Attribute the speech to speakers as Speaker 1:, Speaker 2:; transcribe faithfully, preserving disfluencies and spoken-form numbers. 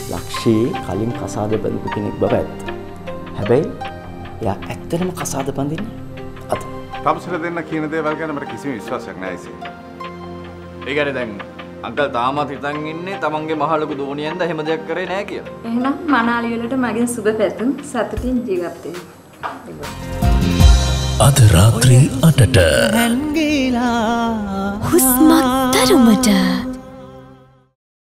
Speaker 1: ලක්ෂී කලින් කසාද බඳපු කෙනෙක් බව ඇත්ත. හැබැයි එයා ඇත්තටම කසාද බඳින්නේ අද.
Speaker 2: තමුසල දෙන්න කියන දේවල් ගැන මට කිසිම විශ්වාසයක් නැහැ ඉතින්. ඒ කියන්නේ දැන් අංකල් තාමත් හිතන් ඉන්නේ තමන්ගේ මහලොකු දෝනියෙන්ද එහෙම දෙයක් කරේ නැහැ කියලා.
Speaker 3: එහෙනම් මනාලි වලට මගෙන් සුබ පැතුම් සතුටින් ජීවත් වෙන්න.
Speaker 4: අද රාත්‍රී අටට
Speaker 5: හුස්මත් තරමට